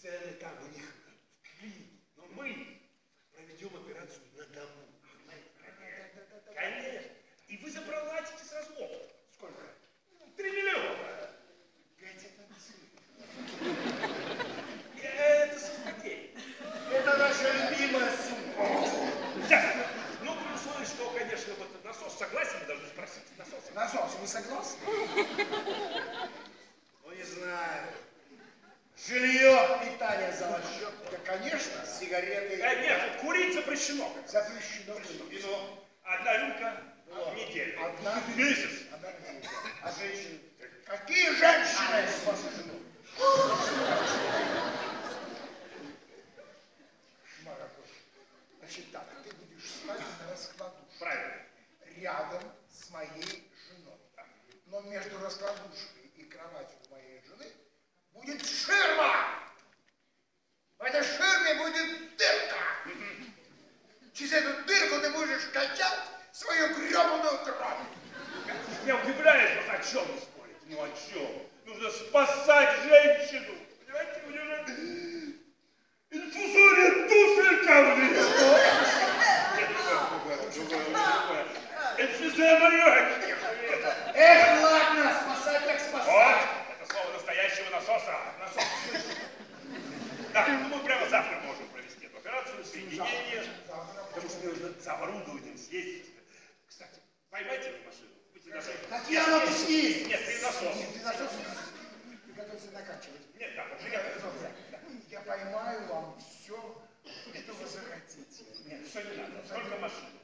цены там у них в клинике. Но мы проведем операцию на дому. Конечно. И вы заплатите сразу опыт. Сколько? 3 миллиона. 5 это цифра. Это совпадение. Это наша любимая сумма. Ну, при условии, что, конечно, вот насос согласен, вы должны спросить. Насос, вы согласны? Ну, не знаю. Жилье, питание за ваш счет. Да, конечно, сигареты. Нет, курить запрещено. Запрещено. Вино. 1 рюмка в неделю. 1 месяц. А женщины? Какие женщины с вашей женой? Шмараков. Значит так, ты будешь спать на раскладушке. Правильно. Рядом с моей женой. Но между раскладушкой и кроватью моей жены будет ширма. В этой ширме будет дырка. Через эту дырку ты будешь качать свою гребаную кровь. Меня удивляет, о чем вы спорите? Ну о чем? Нужно спасать женщину. Понимаете, у нее же инфузория туфелька у нее. Другое. Инфузория легких. Эх, ладно, спасать так спасать. Вот, это слово настоящего насоса. Насос слышит. Так, ну мы прямо завтра можем провести эту операцию, соединение. Потому что мне нужно за оборудованием съездить. Кстати, поймайте мне машину. Так я могу съездить. Нет, ты насос. Нет, ты насос. Ты готовься накачивать. Нет, да, уже готовься. Я поймаю вам все, что вы захотите. Нет, все не надо, только машину.